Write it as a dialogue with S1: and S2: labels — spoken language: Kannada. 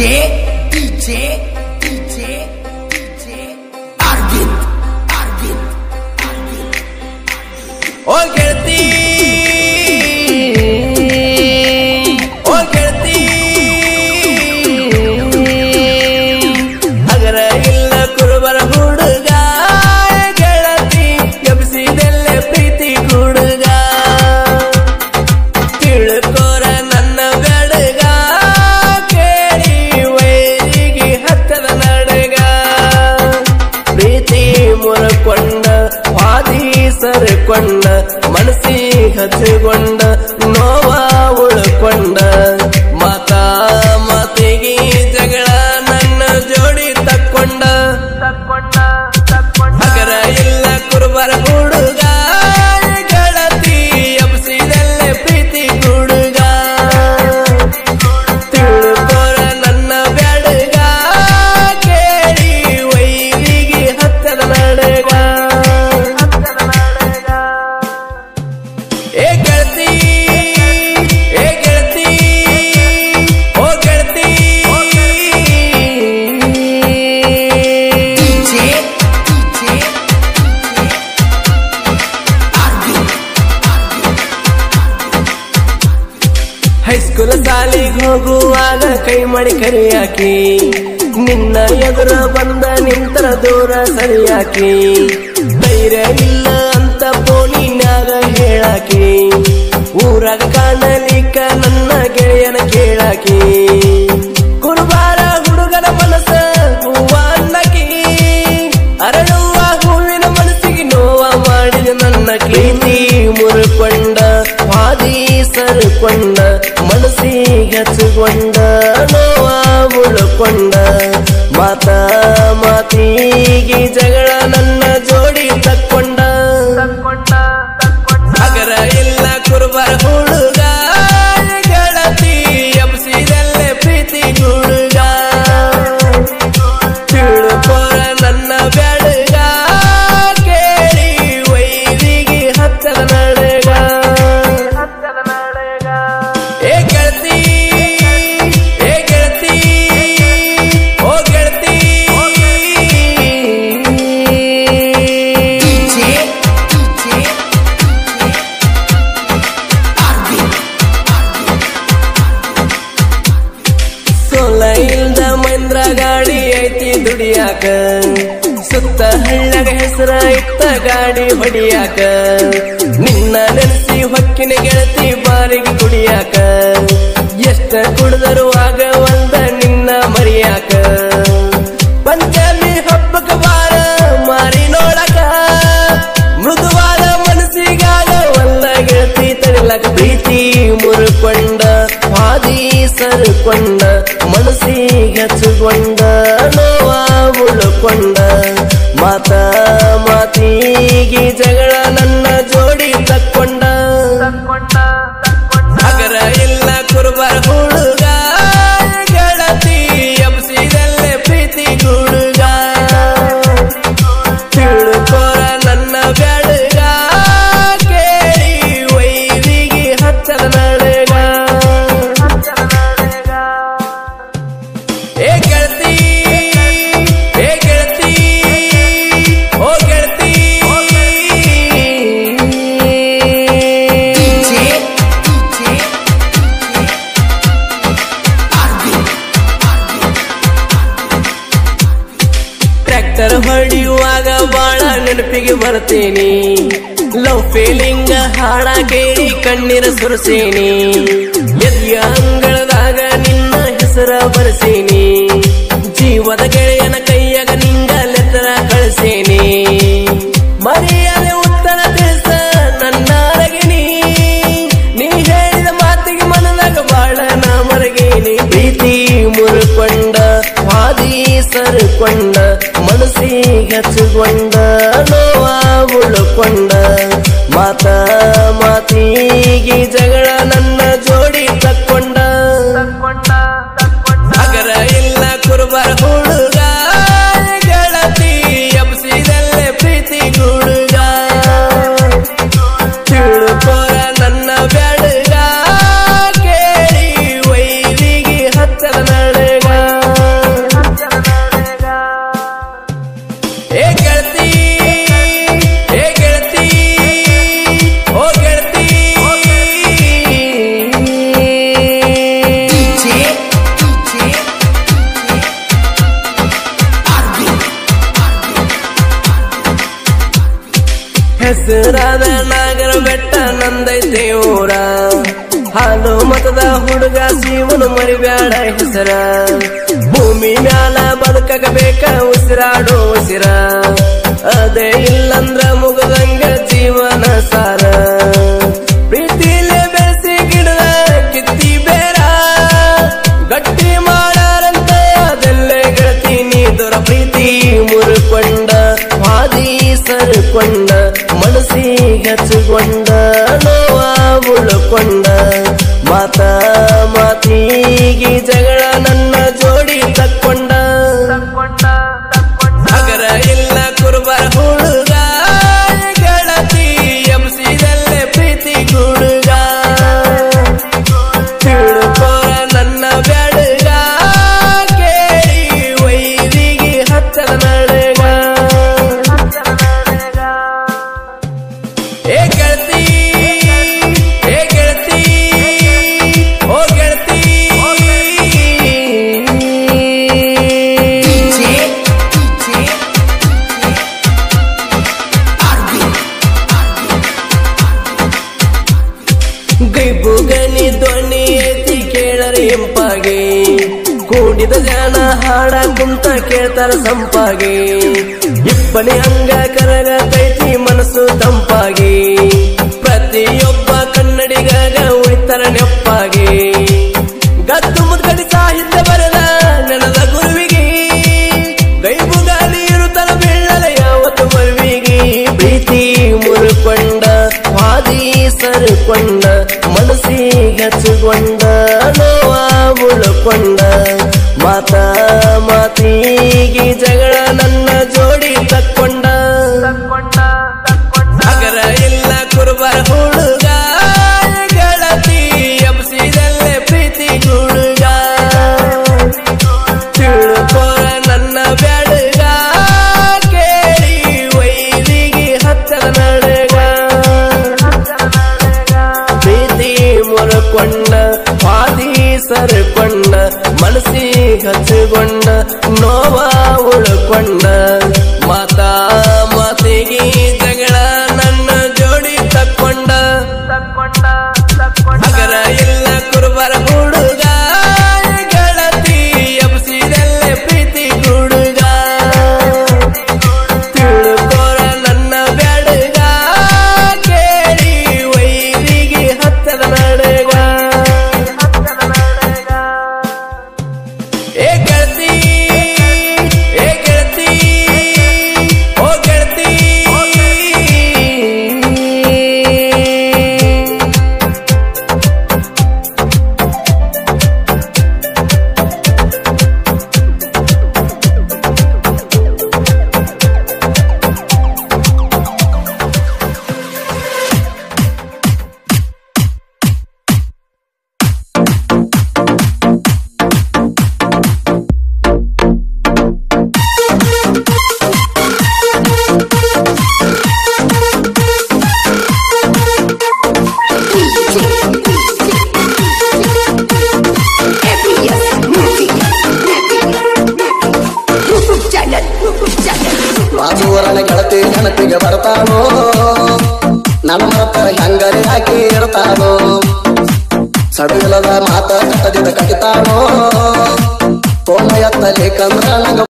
S1: DJ Arvind ಓ ಗೆಳತಿ ಅಗರ ಇಲ್ಲ ಕುರುಬರ ಹುಡುಗ ಗೆಳತಿ ಎಬ್ಸಿದೆಲ್ಲೆ ಪ್ರೀತಿ ಹುಡುಗ ತಿಳ್ಕೋರ ನನ್ನ ಬೆಳಗ ಕೇಳಿ ವೈರಿಗೆ ಹತ್ತದ ನಡಗ ಪ್ರೀತಿ ಮುರಕೊಂಡ ಹಾದಿ ಸರಕೊಂಡ ಮನಸ್ಸಿ ಹಚ್ಚಿಕೊಂಡ ನೋವ ಉಳ್ಕೊಂಡ ಮಾತಿಗೆ ಜಗಳ ನನ್ನ ಜೋಡಿ ತಕ್ಕೊಂಡ ಅಗರ ಇಲ್ಲ ಕುರುಬರ ಹುಡುಗ ಗೆಳತಿ ಎಬ್ಸಿದೆಲ್ಲೆ ಪ್ರೀತಿ ಹುಡುಗ ತಿಳ್ಕೋರ ನನ್ನ ಬೆಳಗ ಕೇಳಿ ವೈರಿಗೆ ಹತ್ತದ ನಡಗ ಏ ಗೆಳತಿ ಓ ಗೆಳತಿ ಹೈಸ್ಕೂಲ್ ಶಾಲೆಗೆ ಹೋಗುವಾಗ ಕೈ ಮಾಡಿ ಕರಿಯಾಕಿ ನಿನ್ನ ಎದುರು ಬಂದ ನಿಂತರ ದೂರ ಸರಿಯಾಕಿ ಧೈರ್ಯ ಇಲ್ಲ ಅಂತ ಫೋನಿನ್ಯಾಗ ಹೇಳಾಕಿ ಊರಾಗ ಕಾಣಲಿಕ್ಕ ನನ್ನ ಗೆಳೆಯನ ಕೇಳಾಕಿ ಕುರುಬಾರ ಹುಡುಗನ ಮನಸ್ಸ ಹೂವ ಅನ್ನಕಿ ಅರಳುವ ಹೂವಿನ ಮನಸ್ಸಿಗೆ ನೋವ ಮಾಡಿದ ನನ್ನ ಪ್ರೀತಿ ಮುರುಕೊಂಡ ಹಾದಿ ಸರಕೊಂಡ ಮನಸ್ಸಿಗೆ ಹಚ್ಚಿಕೊಂಡ ನೋವ ಉಳ್ಕೊಂಡ ಮಾತಿಗೆ ಜಗಳ ನನ್ನ ಜೋಡಿ ತಕ್ಕೊಂಡ ಅಗರ ಇಲ್ಲ ಕುರುಬರ ಹುಡುಗ ಗೆಳತಿ ಎಬ್ಸಿದೆಲ್ಲೆ ಪ್ರೀತಿ ಹುಡುಗ ತಿಳ್ಕೋರ ನನ್ನ ಬೆಳಗ ಕೇಳಿ ವೈರಿಗೆ ಹತ್ತದ ನಡಗ ಏ ಗೆಳತಿ ಓ ಗೆಳತಿ ಸೋಲ ಇಲ್ದ ಮಹೇಂದ್ರ ಗಾಡಿ ಐತಿ ದುಡಿಯಾಕ ಸುತ್ತ ಹಳ್ಳಗ ಹೆಸರ ಇತ್ತ ಗಾಡಿ ಹೊಡಿಯಾಕ ನಿನ್ನ ನೆನೆಸಿ ಹೊಕ್ಕಿನ ಗೆಳತಿ ಬಾರಿಗೆ ಕುಡಿಯಾಕ ಎಷ್ಟ ಕುಡಿದರು ಆಗವಲ್ದ ನಿನ್ನ ಮರಿಯಾಕ ಪಂಚಮಿ ಹಬ್ಬಕ ಬಾರ ಮಾರಿ ನೋಡಕ ಮೃದುವಾದ ಮನಸ್ಸಿಗಾಗವಲ್ಲ ಗೆಳತಿ ತಡಿಲಕ ಪ್ರೀತಿ ಮುರುಕೊಂಡ ಹಾದಿ ಸರಕೊಂಡ ಮನಸ್ಸಿಗೆ ಹಚ್ಚಿಕೊಂಡ ನೋವ ಉಳ್ಕೊಂಡ ಮಾತಿಗೆ ಜಗಳ ನನ್ನ ಜೋಡಿ ತಕ್ಕೊಂಡ ಅಗರ ಇಲ್ಲ ಕುರುಬರ ಹುಡುಗ ಗೆಳತಿ ಎಬ್ಸಿದೆಲ್ಲೆ ಪ್ರೀತಿ ಹುಡುಗ ತಿಳ್ಕೋರ ನನ್ನ ಬೆಳಗ ಕೇಳಿ ವೈರಿಗೆ ಹತ್ತದ ನಡಗ ಏ ಗೆಳತಿ ಓ ಗೆಳತಿ ಟ್ರ್ಯಾಕ್ಟರ್ ಹೊಡೆಯುವಾಗ ಬಾಳ ನೆನಪಿಗೆ ಬರ್ತೀನಿ ಲವ್ ಫೀಲಿಂಗ್ ಹಾಡ ಕೇಳಿ ಕಣ್ಣೀರ ಸುರಿಸೇನಿ ಎದೆಯ ಅಂಗಳದಾಗ ನಿನ್ನ ಹೆಸರ ಬರೆಸೇನಿ ಜೀವದ ಗೆಳೆಯನ ಕೈಯಾಗ ನಿಂಗ ಲೆತ್ತರ ಕಳಿಸೇನಿ ಮರಿಯದೆ ಉತ್ತರ ತಿಳಿಸ ನನ್ನ ಅರಗಿನಿ ನೀ ಹೇಳಿದ ಮಾತಿಗೆ ಮನದಾಗ ಬಾಳ ನಾ ಮರಗೇನಿ ಪ್ರೀತಿ ಮುರುಕೊಂಡ ಹಾದಿ ಸರಕೊಂಡ ಮನಸ್ಸಿಗೆ ಹಚ್ಚಿಕೊಂಡ ನೋವ ಉಳ್ಕೊಂಡ ಮಾತಿಗೆ ಜಗಳ ನನ್ನ ಜೋಡಿ ತಕ್ಕೊಂಡ ಅಗರ ಇಲ್ಲ ಕುರುಬರ ಹುಡುಗ ಗೆಳತಿ ಎಬ್ಸಿದೆಲ್ಲೆ ಪ್ರೀತಿ ಹುಡುಗ ತಿಳ್ಕೋರ ನನ್ನ ಬೆಳಗ ಕೇಳಿ ವೈರಿಗೆ ಹತ್ತದ ನಡಗ ಹೆಸರಾದ ನಾಗರ ಬೆಟ್ಟ ನಂದೈತೆ ಊರ ಹಾಲು ಮತದ ಹುಡುಗ ಜೀವನ ಮರಿಬ್ಯಾಡ ಹೆಸರ ಭೂಮಿ ಮ್ಯಾಲ ಬದುಕಕ ಬೇಕ ಉಸಿರಾಡೋ ಉಸಿರ ಅದೇ ಇಲ್ಲಂದ್ರ ಮುಗದಂಗ ಜೀವನ ಸಾರ ಪ್ರೀತಿಲೇ ಬೆಳೆಸಿ ಗಿಡದ ಕಿತ್ತಿ ಬೇರ ಗಟ್ಟಿ ಮಾಡಾರಂತ ಅದೆಲ್ಲೇ ಗೆಳತೀನಿ ದೊರ ಪ್ರೀತಿ ಮುರುಕೊಂಡ ಹಾದಿ ಸರ್ಕೊಂಡ ಮನಸ್ಸಿಗೆ ಹಚ್ಚಿಕೊಂಡ ನೋವ ಉಳ್ಕೊಂಡ ಮಾತಿಗೆ ಜಗಳ ನನ್ನ ಜೋಡಿ ತಕ್ಕೊಂಡ ಅಗರ ಇಲ್ಲ ಕುರುಬರ ಹುಡುಗ ಗೆಳತಿ ಎಂಸಿದಲ್ಲೇ ಪ್ರೀತಿ ಗುಡುಗ ತಿಳ್ಕೋರ ನನ್ನ ಬೆಳಗ ಕೇಳಿ ವೈರಿಗೆ ಹಚ್ಚದ ನಡಗ ಏ ಗೆಳತಿ ಓ ಗೆಳತಿ ಗೈಬುಗನಿ ಧ್ವನಿ ಐತಿ ಕೇಳರಿ ಇಂಪಾಗಿ ಕೂಡಿದ ಜನ ಹಾಡ ಕುಂತ ಕೇಳ್ತಾರ ಸಂಪಾಗಿ ಇಪ್ಪನಿ ಹಂಗ ಕರಗತೈತಿ ಮನಸ್ಸು ತಂಪಾಗಿ ಪ್ರತಿಯೊಬ್ಬ ಕನ್ನಡಿಗಗ ಉಳಿತಾರ ನೆಪ್ಪಾಗಿ ಗದ್ದು ಮುದ್ಗಡಿ ಸಾಹಿತ್ಯ ಬರೆದ ನೆನದ ಗುರುವಿಗೆ ಗೈಬುಗಾಲಿ ಇರುತ್ತಲ ಬೀಳಲ ಯಾವತ್ತು ಮರುವಿಗೆ ಪ್ರೀತಿ ಮುರುಕೊಂಡ ಹಾದಿ ಸರ್ಕೊಂಡ ಮನಸ್ಸಿಗೆ ಹಚ್ಚಿಕೊಂಡ ನೋವ ಉಳ್ಕೊಂಡ ಮಾತಿಗೆ ಜಗಳ ನನ್ನ ಜೋಡಿ ತಕ್ಕೊಂಡ ಅಗರ ಇಲ್ಲ ಕುರುಬರ ಹುಡುಗ ಗೆಳತಿ ಎಬ್ಸಿದಲ್ಲೇ ಪ್ರೀತಿ ಗುಡುಗ ತಿಳ್ಕೋರ ನನ್ನ ಬೆಳಗ ಕೇಳಿ ವೈರಿಗೆ ಹಚ್ಚದ ನಡಗ ಪ್ರೀತಿ ಮುರುಕೊಂಡ ಹಾದಿ ಸರ್ಕೊಂಡ ಮನಸ್ಸಿಗೆ ಹಚ್ಚಿಕೊಂಡ ನೋವ ಉಳ್ಕೊಂಡ ಮಾತಿಗೆ ಜಗಳ ನನ್ನ ಜೋಡಿ ತಕ್ಕೊಂಡ ಅಗರ ಇಲ್ಲ ಕುರುಬರ ಹುಡುಗ ಗೆಳತಿ ಎಬ್ಸಿದಲ್ಲೇ ಪ್ರೀತಿ ಗುಡುಗ ತಿಳ್ಕೋರ ನನ್ನ ಬೆಳಗ ಕೇಳಿ ವೈರಿಗೆ ಹತ್ತದ ನಡಗ ಏ ಗೆಳತಿ ಓ ಗೆಳತಿ
S2: ಬಾಜುವರನ ಗೆಳತಿ ನೆನಪಿಗೆ ಬರ್ತಾನೋ ನನ್ನ ಮತ ಹೆಂಗರೆ ಹಾಕಿ ಇರ್ತಾನೋ ಸಡಿಲದ ಮಾತ ಕಟ್ಟದಿದ ಕಟ್ಟಿತಾನೋ ಕೋಮ ಎತ್ತಲಿ ಕಂದ್ರ